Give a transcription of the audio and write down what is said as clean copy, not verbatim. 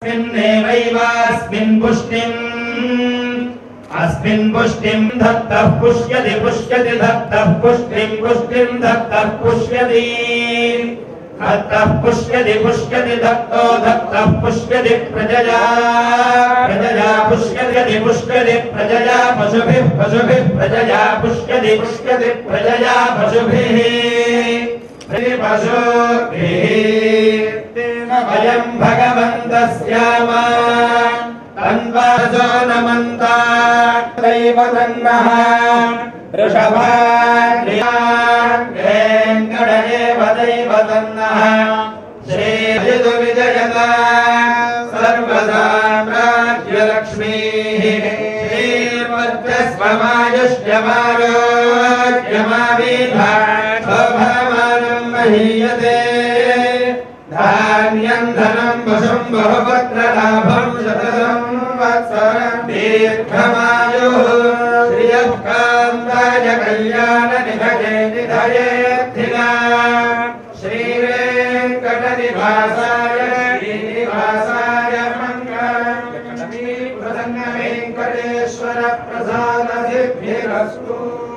अस्मिन् पुष्टिं धत्तः पुष्यति पुष्यति धत्तः पुष्टिं धत्तः पुष्यति धत्तः पुष्यति पुष्यति धत्तो धत्तः पुष्यति प्रजया प्रजया पुष्यति पुष्यति प्रजया पशुभिः पशुभिः प्रजया पुष्यति पुष्यति प्रजया पशुभिः पशुभिः वयं भगवन्तस्याम तन्वासो नमन्ता दैव तन्नः वृषभाङ्गडेव दैव तन्नः श्रीयतु विजयता सर्वसाम्राज्यलक्ष्मीः श्रीर्वर्चस्वमायुष्यमारोग्यमाभिधा शोभमानं महीयते धान्यं धनं वशं बहुपुत्रलाभं शतसं वत्सरं दीर्घमायुः श्रियः कान्ताय कल्याणनिधये निधयेऽर्थिना श्रीवेङ्कटनिवासाय श्रीनिवासाय मङ्गलं प्रसन्नवेङ्कटेश्वर प्रसादसिद्धिरस्तु।